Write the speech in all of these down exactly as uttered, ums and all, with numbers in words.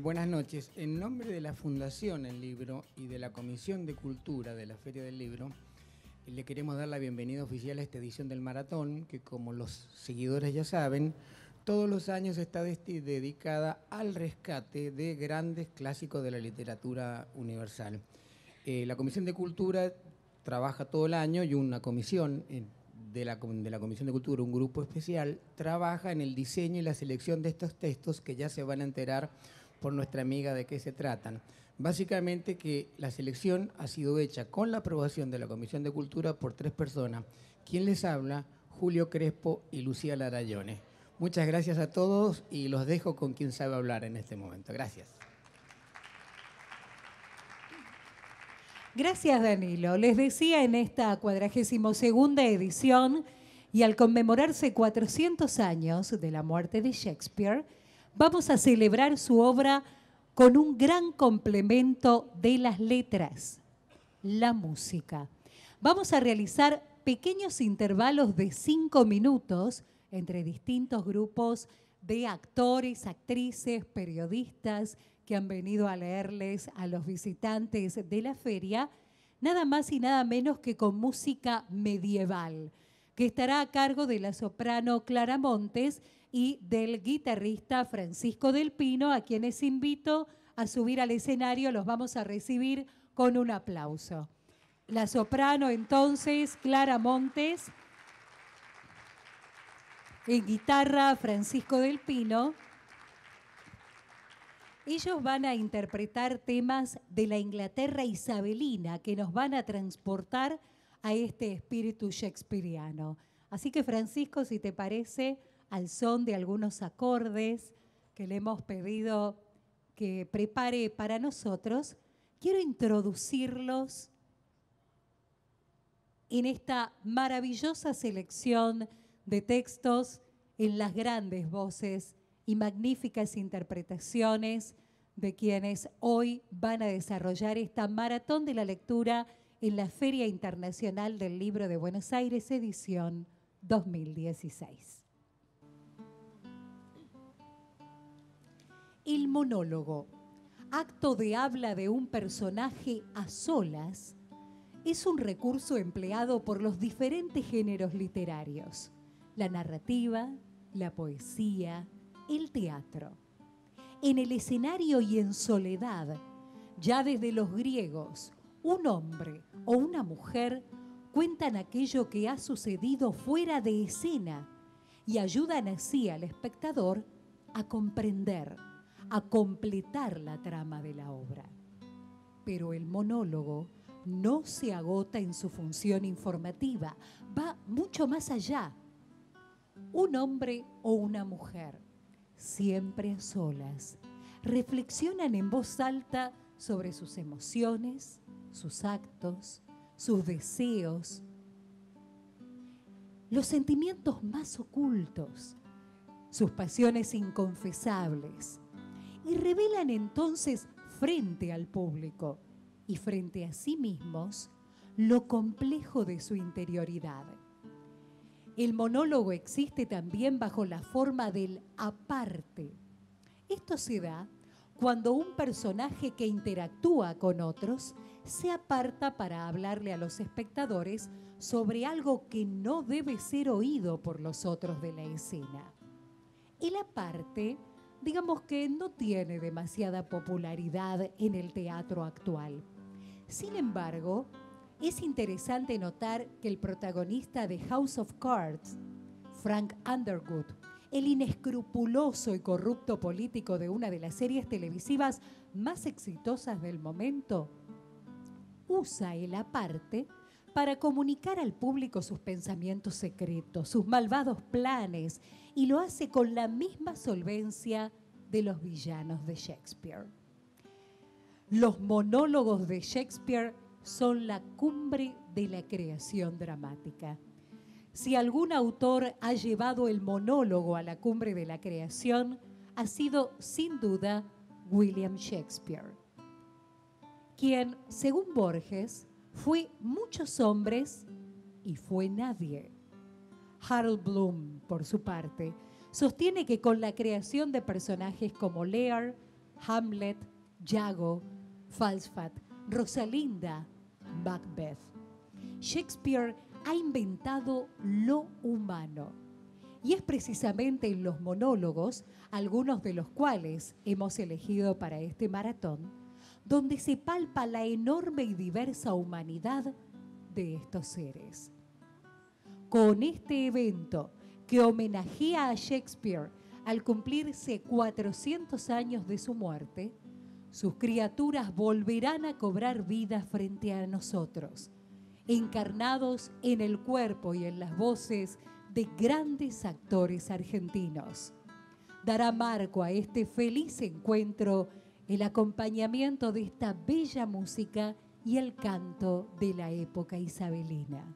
buenas noches. En nombre de la Fundación El Libro y de la Comisión de Cultura de la Feria del Libro, le queremos dar la bienvenida oficial a esta edición del Maratón, que como los seguidores ya saben, todos los años está dedicada al rescate de grandes clásicos de la literatura universal. Eh, la Comisión de Cultura trabaja todo el año y una comisión eh, de, la, de la Comisión de Cultura, un grupo especial, trabaja en el diseño y la selección de estos textos que ya se van a enterar por nuestra amiga de qué se tratan. Básicamente que la selección ha sido hecha con la aprobación de la Comisión de Cultura por tres personas. ¿Quién les habla? Julio Crespo y Lucía Larayone. Muchas gracias a todos y los dejo con quien sabe hablar en este momento. Gracias. Gracias, Danilo. Les decía, en esta cuadragésimo segunda edición y al conmemorarse cuatrocientos años de la muerte de Shakespeare, vamos a celebrar su obra con un gran complemento de las letras, la música. Vamos a realizar pequeños intervalos de cinco minutos entre distintos grupos de actores, actrices, periodistas que han venido a leerles a los visitantes de la feria, nada más y nada menos que con música medieval, que estará a cargo de la soprano Clara Montes y del guitarrista Francisco del Pino, a quienes invito a subir al escenario. Los vamos a recibir con un aplauso. La soprano, entonces, Clara Montes. En guitarra, Francisco del Pino. Ellos van a interpretar temas de la Inglaterra isabelina que nos van a transportar a este espíritu shakespeariano. Así que, Francisco, si te parece, al son de algunos acordes que le hemos pedido que prepare para nosotros, quiero introducirlos en esta maravillosa selección de textos en las grandes voces y magníficas interpretaciones de quienes hoy van a desarrollar esta maratón de la lectura en la Feria Internacional del Libro de Buenos Aires, edición dos mil dieciséis. El monólogo, acto de habla de un personaje a solas, es un recurso empleado por los diferentes géneros literarios: la narrativa, la poesía, el teatro. En el escenario y en soledad, ya desde los griegos, un hombre o una mujer cuentan aquello que ha sucedido fuera de escena y ayudan así al espectador a comprender, a completar la trama de la obra. Pero el monólogo no se agota en su función informativa, va mucho más allá. Un hombre o una mujer, siempre a solas, reflexionan en voz alta sobre sus emociones, sus actos, sus deseos, los sentimientos más ocultos, sus pasiones inconfesables, y revelan entonces frente al público y frente a sí mismos lo complejo de su interioridad. El monólogo existe también bajo la forma del aparte. Esto se da cuando un personaje que interactúa con otros se aparta para hablarle a los espectadores sobre algo que no debe ser oído por los otros de la escena. El aparte, digamos que no tiene demasiada popularidad en el teatro actual. Sin embargo, es interesante notar que el protagonista de House of Cards, Frank Underwood, el inescrupuloso y corrupto político de una de las series televisivas más exitosas del momento, usa el aparte para comunicar al público sus pensamientos secretos, sus malvados planes, y lo hace con la misma solvencia de los villanos de Shakespeare. Los monólogos de Shakespeare son la cumbre de la creación dramática. Si algún autor ha llevado el monólogo a la cumbre de la creación, ha sido sin duda William Shakespeare, quien, según Borges, fue muchos hombres y fue nadie. Harold Bloom, por su parte, sostiene que con la creación de personajes como Lear, Hamlet, Iago, Falstaff, Rosalinda, Macbeth. Shakespeare ha inventado lo humano. Y es precisamente en los monólogos, algunos de los cuales hemos elegido para este maratón, donde se palpa la enorme y diversa humanidad de estos seres. Con este evento que homenajea a Shakespeare al cumplirse cuatrocientos años de su muerte, sus criaturas volverán a cobrar vida frente a nosotros, encarnados en el cuerpo y en las voces de grandes actores argentinos. Dará marco a este feliz encuentro el acompañamiento de esta bella música y el canto de la época isabelina.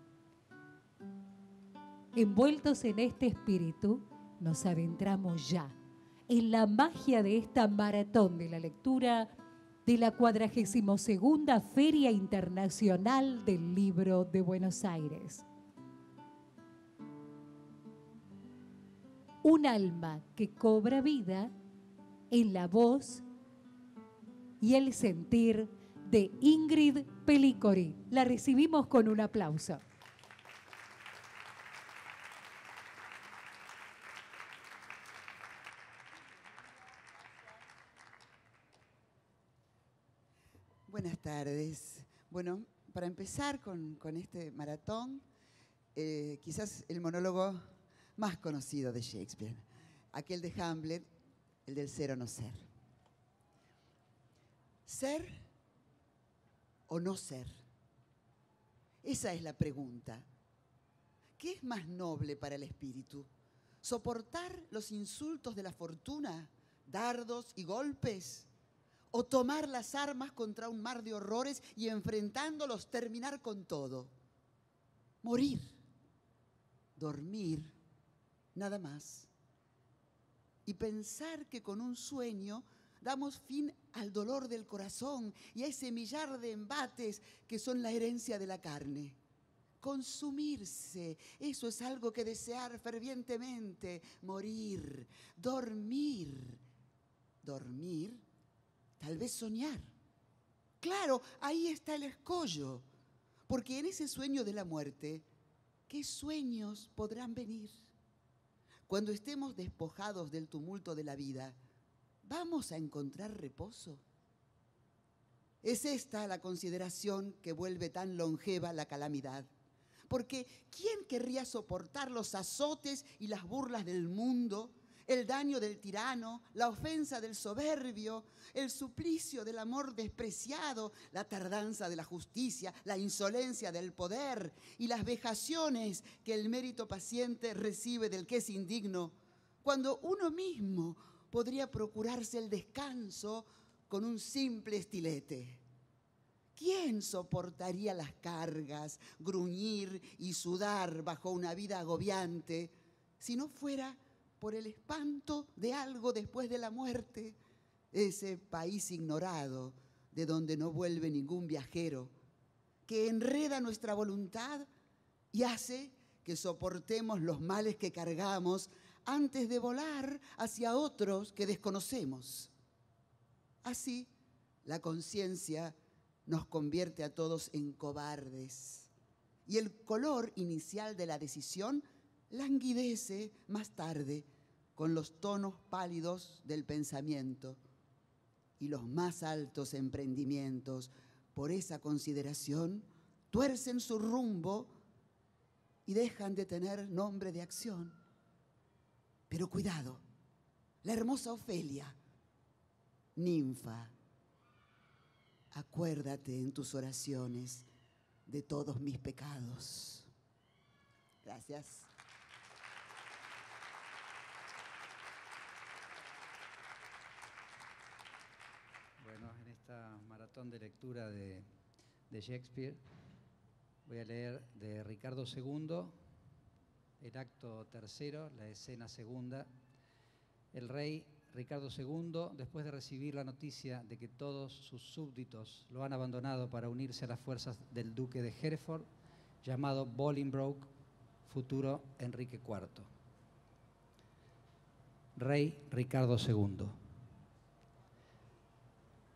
Envueltos en este espíritu, nos adentramos ya en la magia de esta maratón de la lectura de la cuadragésima segunda Feria Internacional del Libro de Buenos Aires. Un alma que cobra vida en la voz y el sentir de Ingrid Pellicori. La recibimos con un aplauso. Buenas tardes. Bueno, para empezar con, con este maratón, eh, quizás el monólogo más conocido de Shakespeare, aquel de Hamlet, el del ser o no ser. ¿Ser o no ser? Esa es la pregunta. ¿Qué es más noble para el espíritu? ¿Soportar los insultos de la fortuna, dardos y golpes? ¿O tomar las armas contra un mar de horrores y enfrentándolos terminar con todo? Morir, dormir, nada más. Y pensar que con un sueño damos fin al dolor del corazón y a ese millar de embates que son la herencia de la carne. Consumirse, eso es algo que desear fervientemente. Morir, dormir, dormir, tal vez soñar. Claro, ahí está el escollo, porque en ese sueño de la muerte, ¿qué sueños podrán venir? Cuando estemos despojados del tumulto de la vida, ¿vamos a encontrar reposo? Es esta la consideración que vuelve tan longeva la calamidad. Porque ¿quién querría soportar los azotes y las burlas del mundo, el daño del tirano, la ofensa del soberbio, el suplicio del amor despreciado, la tardanza de la justicia, la insolencia del poder y las vejaciones que el mérito paciente recibe del que es indigno, cuando uno mismo podría procurarse el descanso con un simple estilete? ¿Quién soportaría las cargas, gruñir y sudar bajo una vida agobiante si no fuera por el espanto de algo después de la muerte? Ese país ignorado de donde no vuelve ningún viajero, que enreda nuestra voluntad y hace que soportemos los males que cargamos antes de volar hacia otros que desconocemos. Así, la conciencia nos convierte a todos en cobardes y el color inicial de la decisión languidece más tarde con los tonos pálidos del pensamiento, y los más altos emprendimientos, por esa consideración, tuercen su rumbo y dejan de tener nombre de acción. Pero cuidado, la hermosa Ofelia, ninfa, acuérdate en tus oraciones de todos mis pecados. Gracias. Bueno, en esta maratón de lectura de, de Shakespeare voy a leer de Ricardo segundo, el acto tercero, la escena segunda. El rey Ricardo segundo, después de recibir la noticia de que todos sus súbditos lo han abandonado para unirse a las fuerzas del duque de Hereford, llamado Bolingbroke, futuro Enrique cuarto. Rey Ricardo segundo.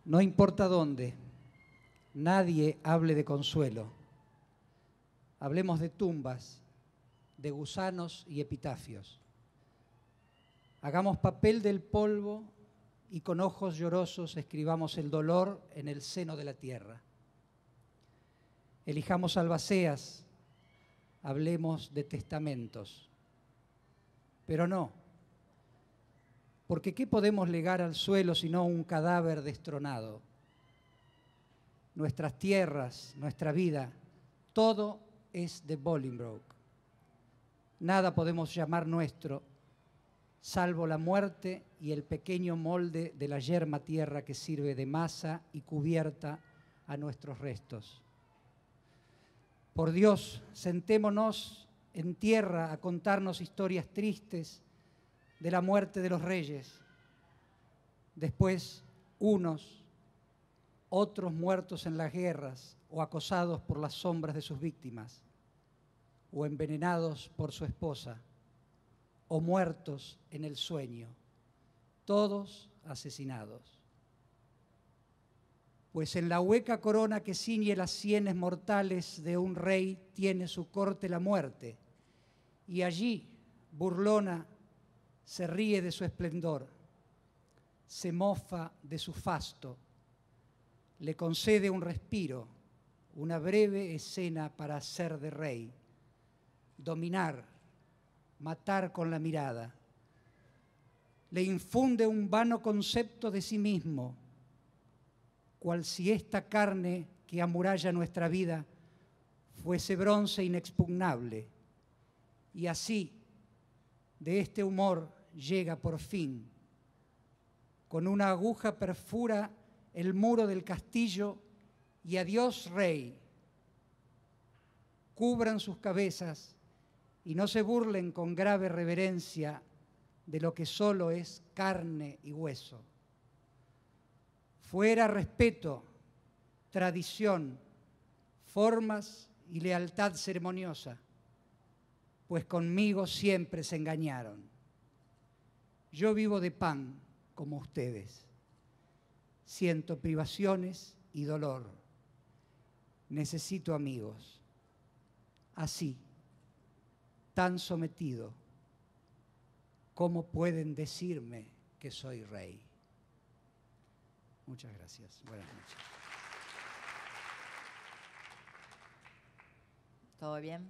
No importa dónde, nadie hable de consuelo. Hablemos de tumbas, de gusanos y epitafios. Hagamos papel del polvo y con ojos llorosos escribamos el dolor en el seno de la tierra. Elijamos albaceas, hablemos de testamentos. Pero no, porque ¿qué podemos legar al suelo sino un cadáver destronado? Nuestras tierras, nuestra vida, todo es de Bolingbroke. Nada podemos llamar nuestro, salvo la muerte y el pequeño molde de la yerma tierra que sirve de masa y cubierta a nuestros restos. Por Dios, sentémonos en tierra a contarnos historias tristes de la muerte de los reyes. Después, unos, otros muertos en las guerras o acosados por las sombras de sus víctimas, o envenenados por su esposa, o muertos en el sueño, todos asesinados. Pues en la hueca corona que ciñe las sienes mortales de un rey tiene su corte la muerte, y allí, burlona, se ríe de su esplendor, se mofa de su fasto, le concede un respiro, una breve escena para ser de rey, dominar, matar con la mirada. Le infunde un vano concepto de sí mismo, cual si esta carne que amuralla nuestra vida fuese bronce inexpugnable. Y así, de este humor llega por fin. Con una aguja perfura el muro del castillo y adiós, rey. Cubran sus cabezas y no se burlen con grave reverencia de lo que solo es carne y hueso. Fuera respeto, tradición, formas y lealtad ceremoniosa, pues conmigo siempre se engañaron. Yo vivo de pan como ustedes. Siento privaciones y dolor. Necesito amigos. Así, tan sometido, ¿cómo pueden decirme que soy rey? Muchas gracias. Buenas noches. ¿Todo bien?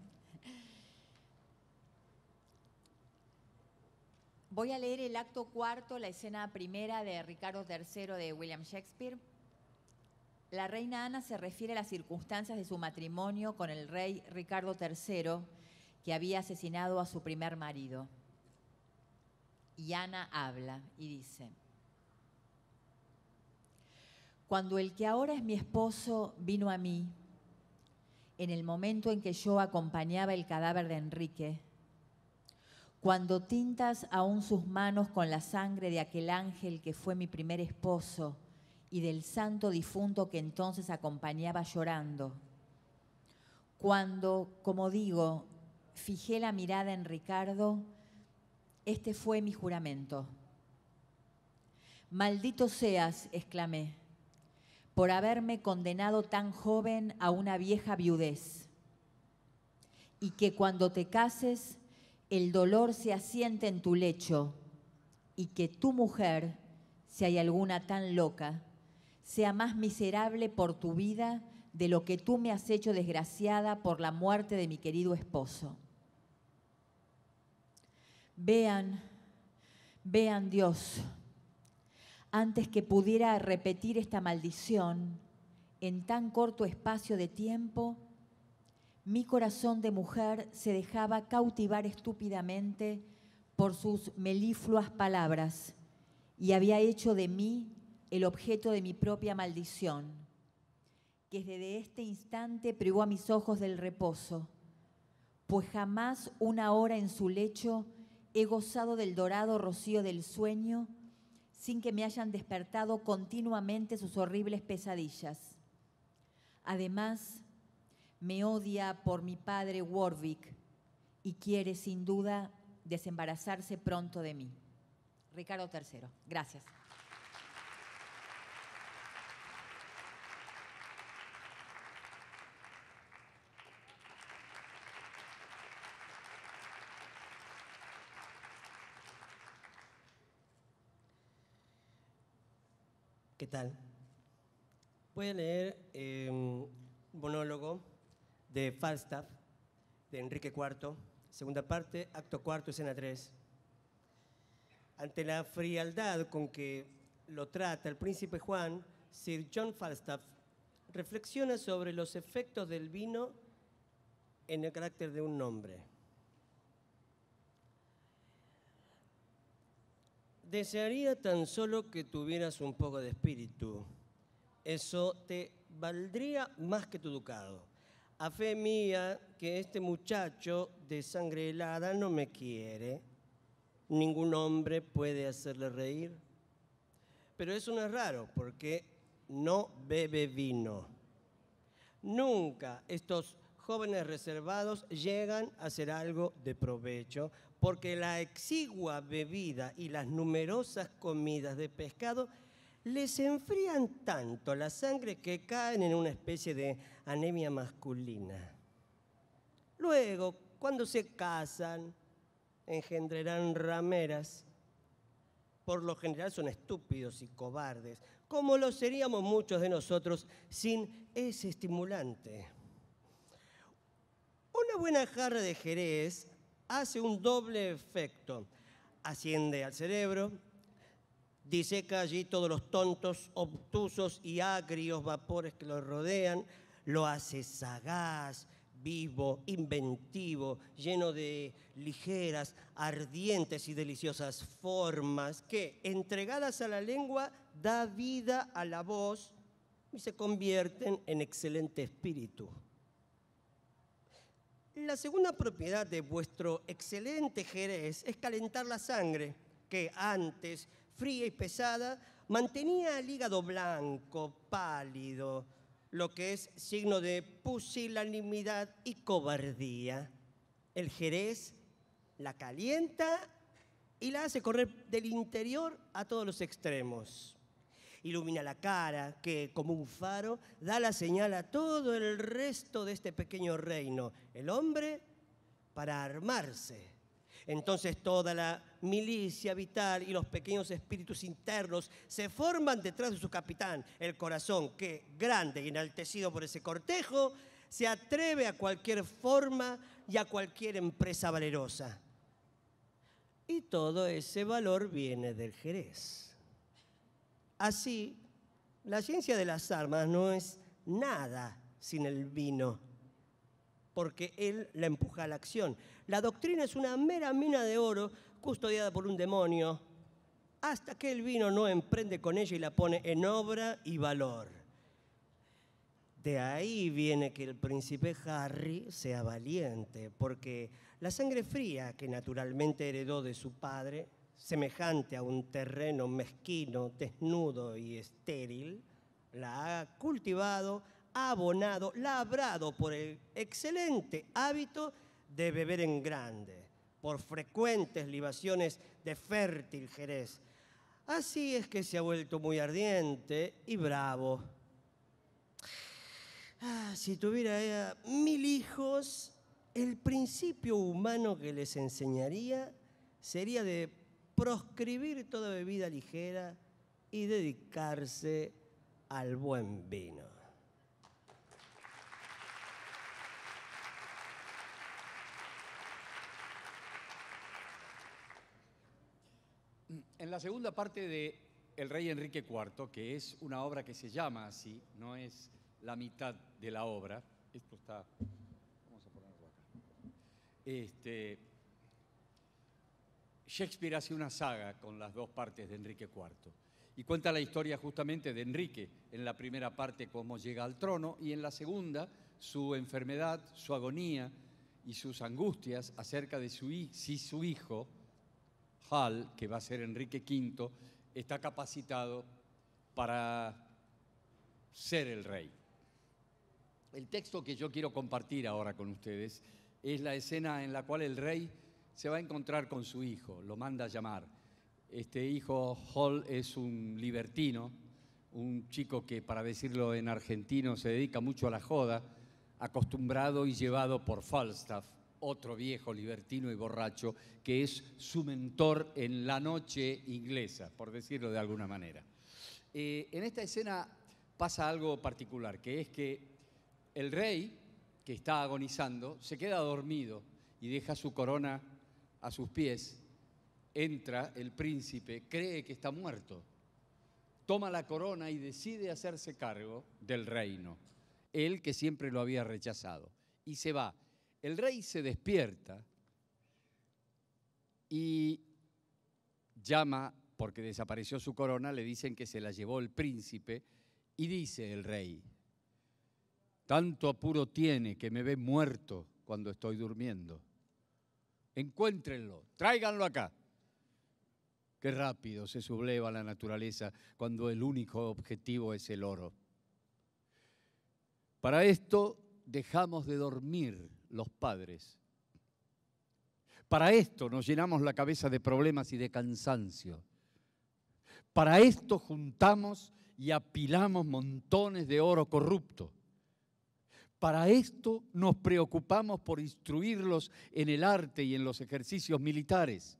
Voy a leer el acto cuarto, la escena primera de Ricardo tercero de William Shakespeare. La reina Ana se refiere a las circunstancias de su matrimonio con el rey Ricardo tercero, que había asesinado a su primer marido. Y Ana habla y dice: cuando el que ahora es mi esposo vino a mí, en el momento en que yo acompañaba el cadáver de Enrique, cuando tintas aún sus manos con la sangre de aquel ángel que fue mi primer esposo y del santo difunto que entonces acompañaba llorando, cuando, como digo, fijé la mirada en Ricardo, este fue mi juramento. Maldito seas, exclamé, por haberme condenado tan joven a una vieja viudez, y que cuando te cases el dolor se asiente en tu lecho, y que tu mujer, si hay alguna tan loca, sea más miserable por tu vida de lo que tú me has hecho desgraciada por la muerte de mi querido esposo. Vean, vean Dios, antes que pudiera repetir esta maldición en tan corto espacio de tiempo, mi corazón de mujer se dejaba cautivar estúpidamente por sus melifluas palabras y había hecho de mí el objeto de mi propia maldición, que desde este instante privó a mis ojos del reposo, pues jamás una hora en su lecho he gozado del dorado rocío del sueño sin que me hayan despertado continuamente sus horribles pesadillas. Además, me odia por mi padre Warwick y quiere sin duda desembarazarse pronto de mí. Ricardo tercero. Gracias. ¿Qué tal? Voy a leer eh, un monólogo de Falstaff, de Enrique cuarto, segunda parte, acto cuarto, escena tres. Ante la frialdad con que lo trata el príncipe Juan, Sir John Falstaff reflexiona sobre los efectos del vino en el carácter de un hombre. Desearía tan solo que tuvieras un poco de espíritu. Eso te valdría más que tu ducado. A fe mía que este muchacho de sangre helada no me quiere. Ningún hombre puede hacerle reír. Pero eso no es raro, porque no bebe vino. Nunca estos jóvenes reservados llegan a hacer algo de provecho, porque la exigua bebida y las numerosas comidas de pescado les enfrían tanto la sangre que caen en una especie de anemia masculina. Luego, cuando se casan, engendrarán rameras. Por lo general son estúpidos y cobardes, como lo seríamos muchos de nosotros sin ese estimulante. Una buena jarra de Jerez hace un doble efecto. Asciende al cerebro, diseca allí todos los tontos, obtusos y agrios vapores que lo rodean, lo hace sagaz, vivo, inventivo, lleno de ligeras, ardientes y deliciosas formas que, entregadas a la lengua, da vida a la voz y se convierten en excelente espíritu. La segunda propiedad de vuestro excelente Jerez es calentar la sangre, que antes, fría y pesada, mantenía el hígado blanco, pálido, lo que es signo de pusilanimidad y cobardía. El Jerez la calienta y la hace correr del interior a todos los extremos. Ilumina la cara, que como un faro da la señal a todo el resto de este pequeño reino, el hombre, para armarse. Entonces toda la milicia vital y los pequeños espíritus internos se forman detrás de su capitán, el corazón, que, grande y enaltecido por ese cortejo, se atreve a cualquier forma y a cualquier empresa valerosa. Y todo ese valor viene del Jerez. Así, la ciencia de las armas no es nada sin el vino, porque él la empuja a la acción. La doctrina es una mera mina de oro custodiada por un demonio, hasta que el vino no emprende con ella y la pone en obra y valor. De ahí viene que el príncipe Harry sea valiente, porque la sangre fría que naturalmente heredó de su padre, semejante a un terreno mezquino, desnudo y estéril, la ha cultivado, abonado, labrado por el excelente hábito de beber en grande, por frecuentes libaciones de fértil Jerez. Así es que se ha vuelto muy ardiente y bravo. Ah, si tuviera ella mil hijos, el principio humano que les enseñaría sería de proscribir toda bebida ligera y dedicarse al buen vino. En la segunda parte de El Rey Enrique cuarto, que es una obra que se llama así, no es la mitad de la obra, esto está, vamos a ponerlo acá, este, Shakespeare hace una saga con las dos partes de Enrique cuarto y cuenta la historia justamente de Enrique, en la primera parte cómo llega al trono y en la segunda su enfermedad, su agonía y sus angustias acerca de su, si su hijo, Hal, que va a ser Enrique quinto, está capacitado para ser el rey. El texto que yo quiero compartir ahora con ustedes es la escena en la cual el rey se va a encontrar con su hijo, lo manda a llamar. Este hijo, Hall, es un libertino, un chico que, para decirlo en argentino, se dedica mucho a la joda, acostumbrado y llevado por Falstaff, otro viejo libertino y borracho, que es su mentor en la noche inglesa, por decirlo de alguna manera. Eh, en esta escena pasa algo particular, que es que el rey, que está agonizando, se queda dormido y deja su corona a sus pies. Entra el príncipe, cree que está muerto, toma la corona y decide hacerse cargo del reino, él que siempre lo había rechazado, y se va. El rey se despierta y llama, porque desapareció su corona, le dicen que se la llevó el príncipe, y dice el rey: tanto apuro tiene que me ve muerto cuando estoy durmiendo. Encuéntrenlo, tráiganlo acá. Qué rápido se subleva la naturaleza cuando el único objetivo es el oro. Para esto dejamos de dormir los padres. Para esto nos llenamos la cabeza de problemas y de cansancio. Para esto juntamos y apilamos montones de oro corrupto. Para esto nos preocupamos por instruirlos en el arte y en los ejercicios militares.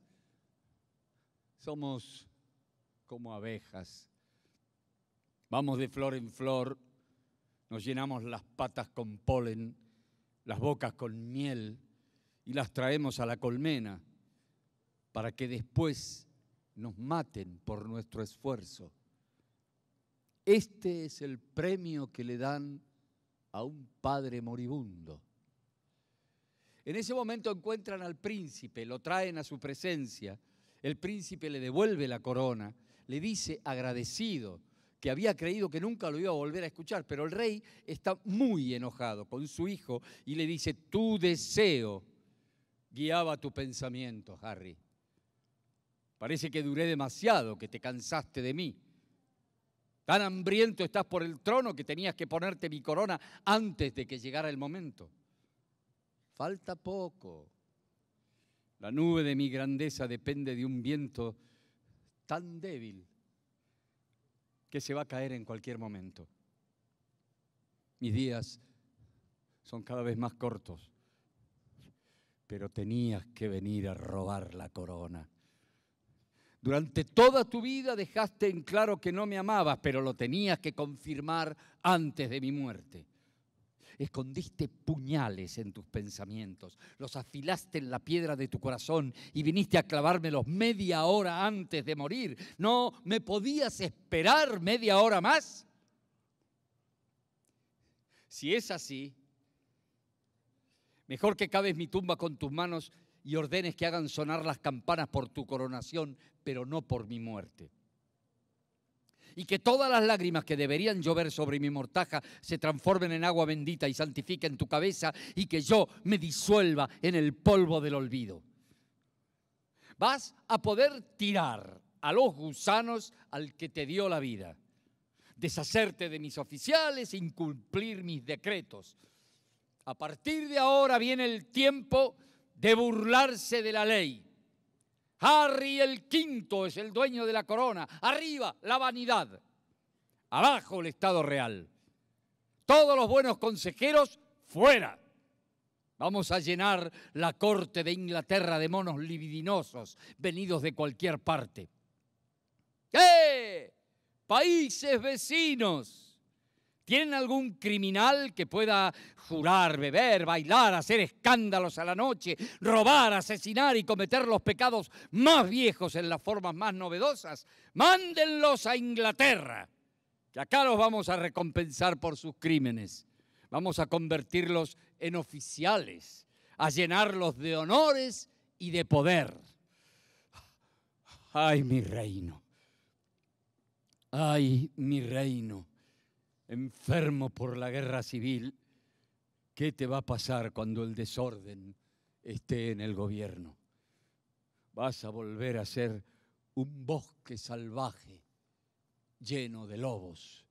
Somos como abejas. Vamos de flor en flor, nos llenamos las patas con polen, las bocas con miel y las traemos a la colmena para que después nos maten por nuestro esfuerzo. Este es el premio que le dan a un padre moribundo. En ese momento encuentran al príncipe, lo traen a su presencia. El príncipe le devuelve la corona, le dice agradecido que había creído que nunca lo iba a volver a escuchar, pero el rey está muy enojado con su hijo y le dice: tu deseo guiaba tu pensamiento, Harry. Parece que duré demasiado, que te cansaste de mí. Tan hambriento estás por el trono que tenías que ponerte mi corona antes de que llegara el momento. Falta poco. La nube de mi grandeza depende de un viento tan débil que se va a caer en cualquier momento. Mis días son cada vez más cortos, pero tenías que venir a robar la corona. Durante toda tu vida dejaste en claro que no me amabas, pero lo tenías que confirmar antes de mi muerte. Escondiste puñales en tus pensamientos, los afilaste en la piedra de tu corazón y viniste a clavármelos media hora antes de morir. ¿No me podías esperar media hora más? Si es así, mejor que caves mi tumba con tus manos y ordenes que hagan sonar las campanas por tu coronación, pero no por mi muerte. Y que todas las lágrimas que deberían llover sobre mi mortaja se transformen en agua bendita y santifiquen tu cabeza, y que yo me disuelva en el polvo del olvido. Vas a poder tirar a los gusanos al que te dio la vida, deshacerte de mis oficiales, incumplir mis decretos. A partir de ahora viene el tiempo de burlarse de la ley. Harry el quinto es el dueño de la corona. Arriba la vanidad, abajo el Estado real. Todos los buenos consejeros fuera. Vamos a llenar la corte de Inglaterra de monos libidinosos venidos de cualquier parte. ¡Eh! Países vecinos. ¿Tienen algún criminal que pueda jurar, beber, bailar, hacer escándalos a la noche, robar, asesinar y cometer los pecados más viejos en las formas más novedosas? Mándenlos a Inglaterra, que acá los vamos a recompensar por sus crímenes. Vamos a convertirlos en oficiales, a llenarlos de honores y de poder. ¡Ay, mi reino! ¡Ay, mi reino! Enfermo por la guerra civil, ¿qué te va a pasar cuando el desorden esté en el gobierno? Vas a volver a ser un bosque salvaje lleno de lobos.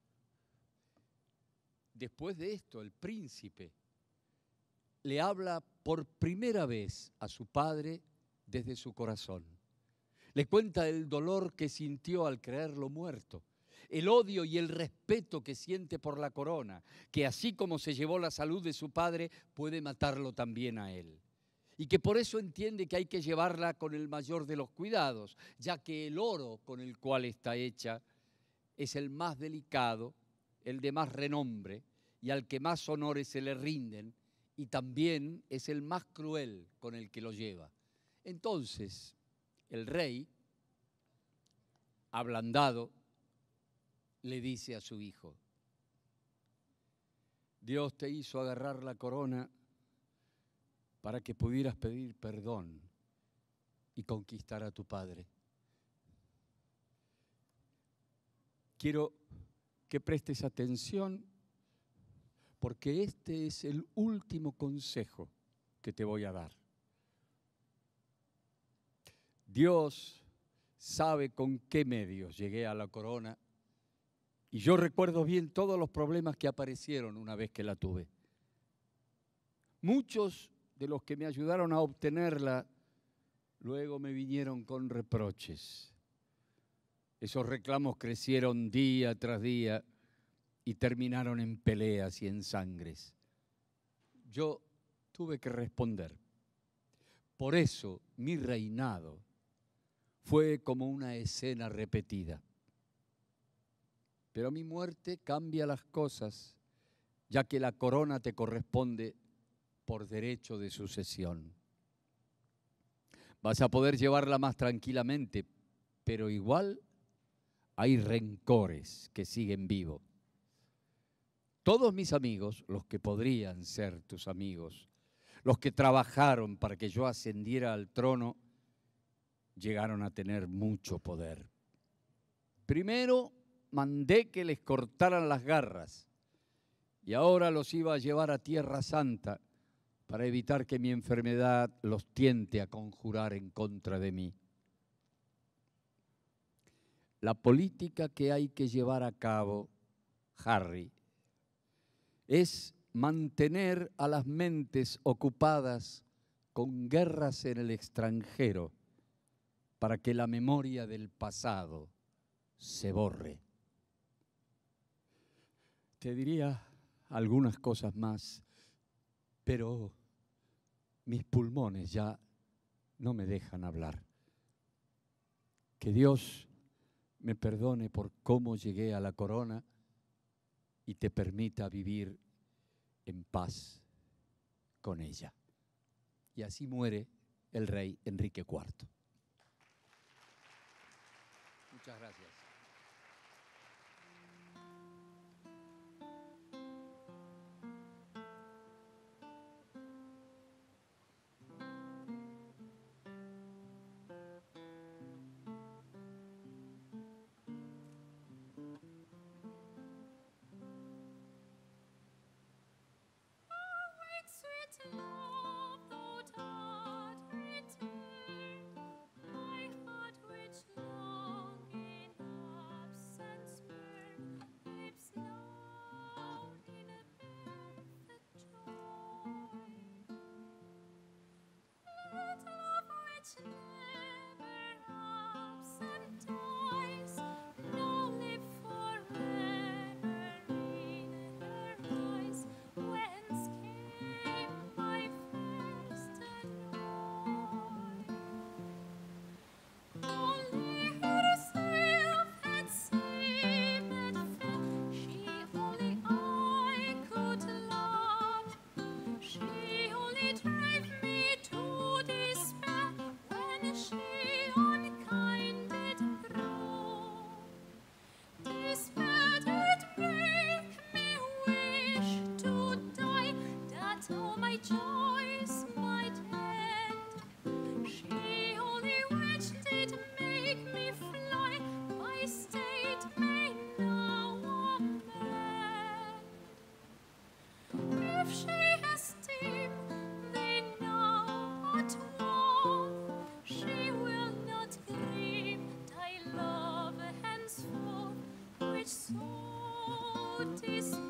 Después de esto, el príncipe le habla por primera vez a su padre desde su corazón. Le cuenta el dolor que sintió al creerlo muerto, el odio y el respeto que siente por la corona, que así como se llevó la salud de su padre, puede matarlo también a él. y que por eso entiende que hay que llevarla con el mayor de los cuidados, ya que el oro con el cual está hecha es el más delicado, el de más renombre y al que más honores se le rinden, y también es el más cruel con el que lo lleva. Entonces, el rey, ablandado, le dice a su hijo: Dios te hizo agarrar la corona para que pudieras pedir perdón y conquistar a tu padre. Quiero que prestes atención porque este es el último consejo que te voy a dar. Dios sabe con qué medios llegué a la corona y yo recuerdo bien todos los problemas que aparecieron una vez que la tuve. Muchos de los que me ayudaron a obtenerla luego me vinieron con reproches. Esos reclamos crecieron día tras día y terminaron en peleas y en sangres. Yo tuve que responder. Por eso mi reinado fue como una escena repetida. Pero mi muerte cambia las cosas, ya que la corona te corresponde por derecho de sucesión. Vas a poder llevarla más tranquilamente, pero igual hay rencores que siguen vivos. Todos mis amigos, los que podrían ser tus amigos, los que trabajaron para que yo ascendiera al trono, llegaron a tener mucho poder. Primero mandé que les cortaran las garras y ahora los iba a llevar a Tierra Santa para evitar que mi enfermedad los tiente a conjurar en contra de mí. La política que hay que llevar a cabo, Harry, es mantener a las mentes ocupadas con guerras en el extranjero para que la memoria del pasado se borre. Te diría algunas cosas más, pero mis pulmones ya no me dejan hablar. Que Dios me perdone por cómo llegué a la corona y te permita vivir en paz con ella. Y así muere el rey Enrique cuarto. Muchas gracias. So